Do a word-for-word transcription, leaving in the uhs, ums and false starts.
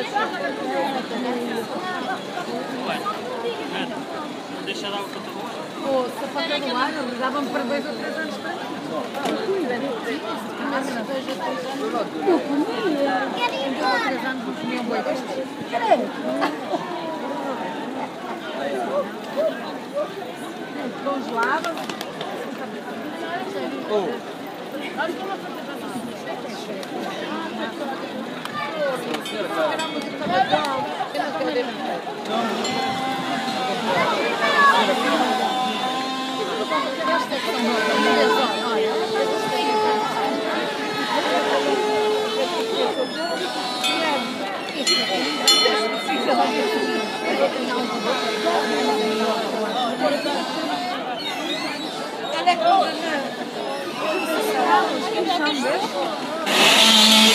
Deixa dar o catador. Ou se fazer do ano, dava-me para dois ou três anos para mim. Eu comia. Em dois ou três anos não comia um boi destes. Congelava. Oh. Olha